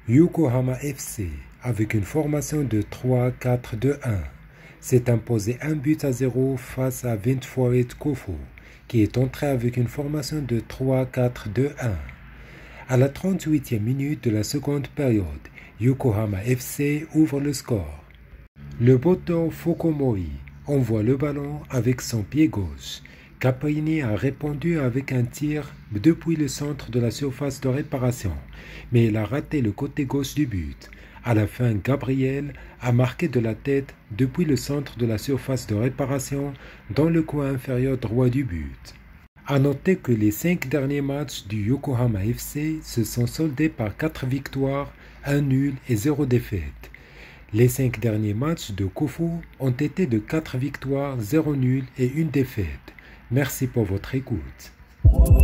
Yokohama FC, avec une formation de 3-4-2-1, s'est imposé 1-0 face à Ventforet Kofu, qui est entré avec une formation de 3-4-2-1. À la 38e minute de la seconde période, Yokohama FC ouvre le score. Le Boto Fukumori envoie le ballon avec son pied gauche. Caprini a répondu avec un tir depuis le centre de la surface de réparation, mais il a raté le côté gauche du but. À la fin, Gabriel a marqué de la tête depuis le centre de la surface de réparation dans le coin inférieur droit du but. À noter que les 5 derniers matchs du Yokohama FC se sont soldés par 4 victoires, 1 nul et 0 défaite. Les 5 derniers matchs de Kofu ont été de 4 victoires, 0 nul et 1 défaite. Merci pour votre écoute.